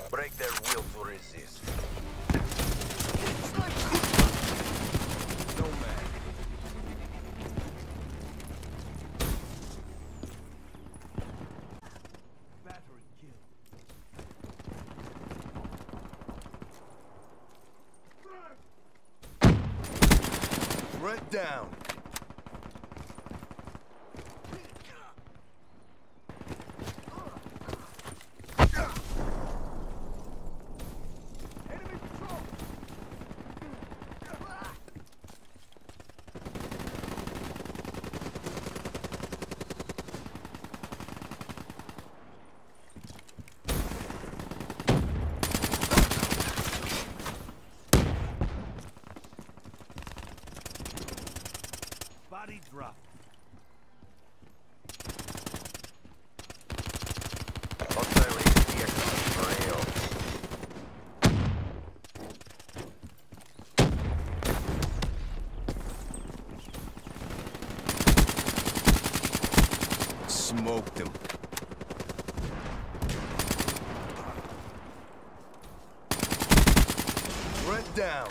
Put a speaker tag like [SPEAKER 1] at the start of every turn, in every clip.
[SPEAKER 1] Break their will to resist. No man. Battery kill. Threat down. Body drop. Hostile vehicle for AO. Smoked him. Threat down.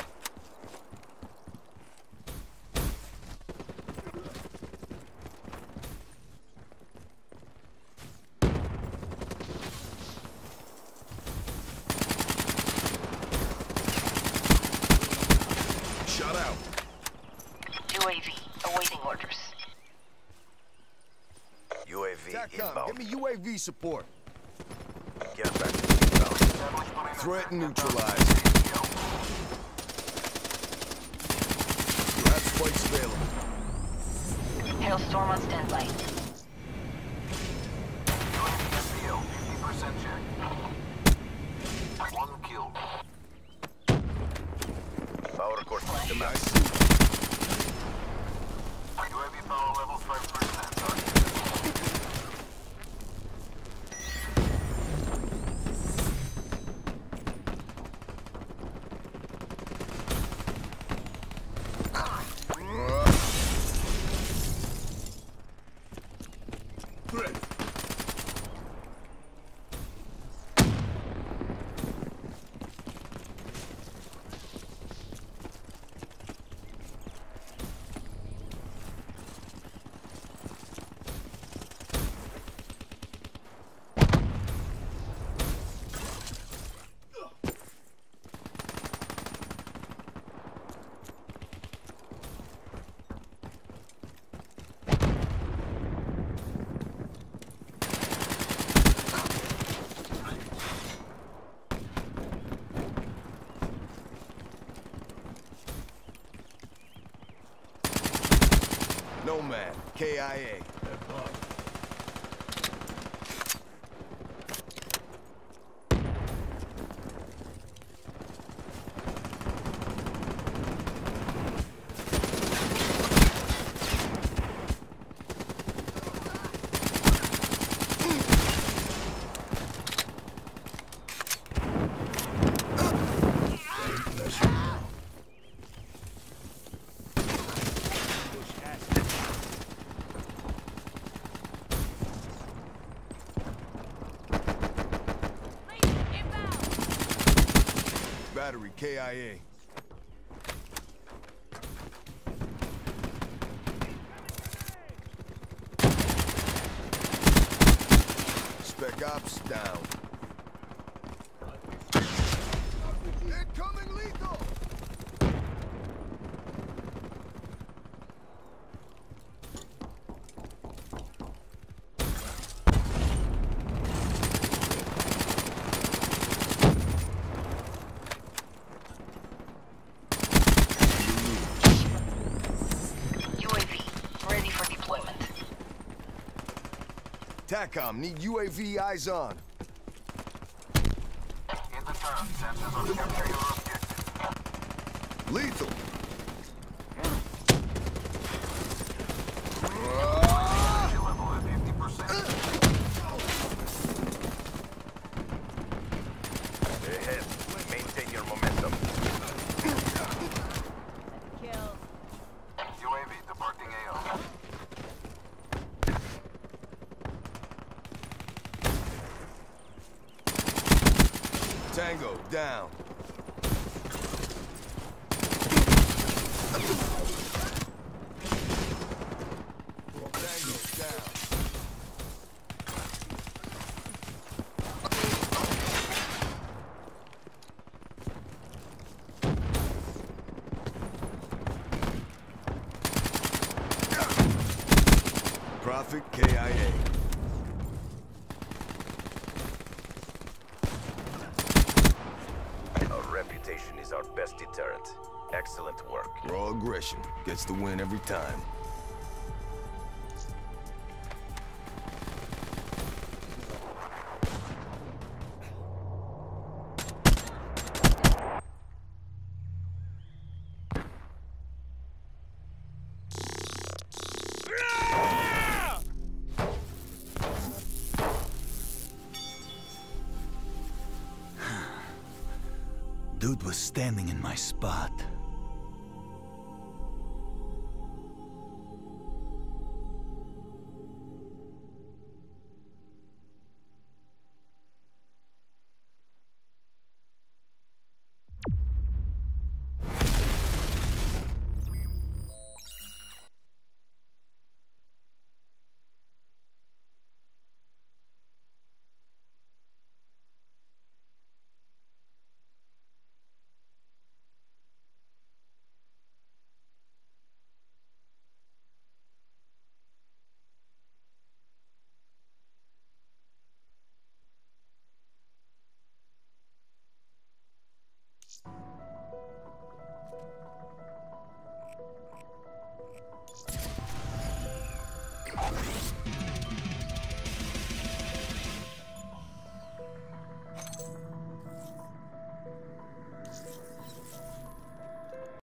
[SPEAKER 1] Shut out.
[SPEAKER 2] UAV, awaiting orders.
[SPEAKER 1] UAV
[SPEAKER 3] TACCOM,
[SPEAKER 1] inbound.
[SPEAKER 3] give me UAV support.
[SPEAKER 1] Get back to inbound.
[SPEAKER 3] Threat neutralized. You have spikes available.
[SPEAKER 2] Hailstorm on standby.
[SPEAKER 1] FPL, 50% check. One kill. Power core system
[SPEAKER 3] I
[SPEAKER 1] active.
[SPEAKER 3] see.
[SPEAKER 1] UAV power level 5%.
[SPEAKER 3] Threat. Nomad, KIA. Battery, KIA. Spec Ops down. Incoming lethal!
[SPEAKER 2] UAV, ready for deployment.
[SPEAKER 3] TACCOM, need UAV eyes on.
[SPEAKER 1] In the turn, sensors on capture your objective.
[SPEAKER 3] Lethal!
[SPEAKER 1] Energy level at 50%. Ahead. Maintain your momentum.
[SPEAKER 2] Kill.
[SPEAKER 1] UAV departing AO.
[SPEAKER 3] Tango, down. Tango, down. Prophet KIA.
[SPEAKER 4] Our reputation is our best deterrent. Excellent work.
[SPEAKER 3] Raw aggression gets the win every time.
[SPEAKER 5] Dude was standing in my spot.